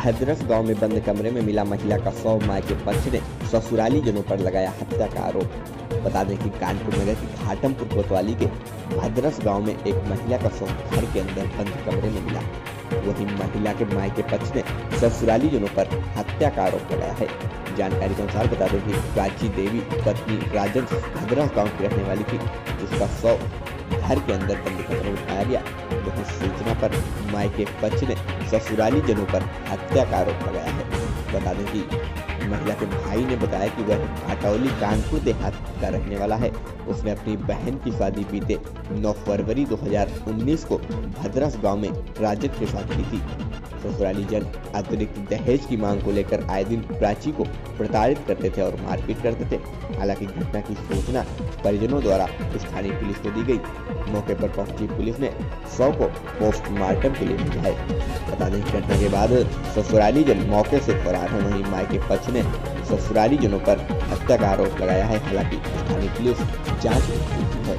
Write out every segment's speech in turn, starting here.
भद्रस गांव में बंद कमरे में मिला महिला का शव। मां के पक्ष ने ससुराली जनों पर लगाया हत्या का आरोप। बता दें कि कानपुर नगर की घाटमपुर कोतवाली के भद्रस गांव में एक महिला का शव घर के अंदर बंद कमरे में मिला। वहीं महिला के मां के पक्ष ने ससुराली जनों पर हत्या का आरोप लगाया है। जानकारी के अनुसार बता दें कि प्राची देवी पत्नी राजन भद्रस गाँव की रहने वाली थी, जिसका शव घर के अंदर बंद कमरे में उठाया गया। वहीं सूचना पर मां के पक्ष ने ससुराली जनों पर हत्या का आरोप लगाया है। बता दें कि महिला के भाई ने बताया कि वह घाटौली कानपुर देहात का रहने वाला है। उसने अपनी बहन की शादी बीते 9 फरवरी 2019 को भद्रस गांव में राजन के साथ की थी। ससुराली जन अतिरिक्त दहेज की मांग को लेकर आए दिन प्राची को प्रताड़ित करते थे और मारपीट करते थे। हालांकि घटना की सूचना परिजनों द्वारा स्थानीय पुलिस को दी गई। मौके पर पहुंची पुलिस ने शव को पोस्टमार्टम के लिए भेजा है। बता दें घटना के बाद ससुराली जन मौके से फरार है। वहीं मां के पक्ष ने ससुराली जनों पर हत्या का आरोप लगाया है। हालांकि स्थानीय पुलिस जांच है।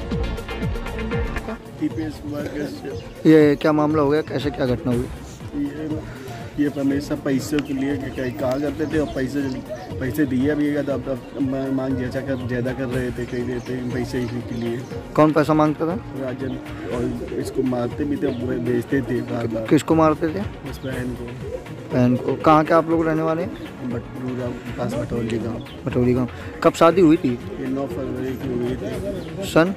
ये क्या मामला हो गया, कैसे क्या घटना हुई? ये हमेशा पैसों के लिए कहा करते थे और पैसे दिए भी तो अब मांग ज़्यादा कर रहे थे, कहीं देते पैसे इसी के लिए। कौन पैसा मांगता था? राजन। और इसको मारते भी थे, बेचते थे बार बार। किसको मारते थे? उस बहन को। बहन को। कहाँ के आप लोग रहने वाले हैं? पास भटौली गाँव। भटौली गाँव। कब शादी हुई थी? ये 9 फरवरी की हुई थी। सन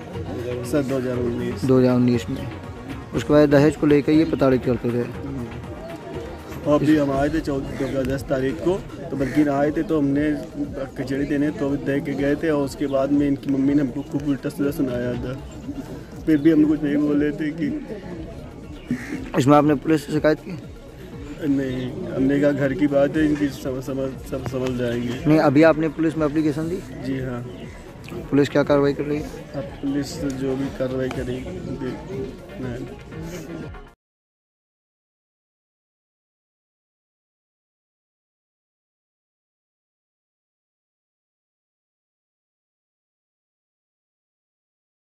2019 में। उसके बाद दहेज को लेकर ये प्रताड़ित करते थे। और भी हम आए थे 10 तारीख को, तो बल्कि आए थे तो हमने कचड़ी देने तो दे के गए थे। और उसके बाद में इनकी मम्मी ने हमको खूब उल्टा सीधा सुनाया था। फिर भी हम कुछ नहीं बोले थे कि इसमें आपने पुलिस से शिकायत की? नहीं, हमने कहा घर की बात है, इनकी सब समझ जाएंगे। नहीं, अभी आपने पुलिस में एप्लीकेशन दी? जी हाँ। पुलिस क्या कार्रवाई कर रही है? अब पुलिस जो भी कार्रवाई करेगी।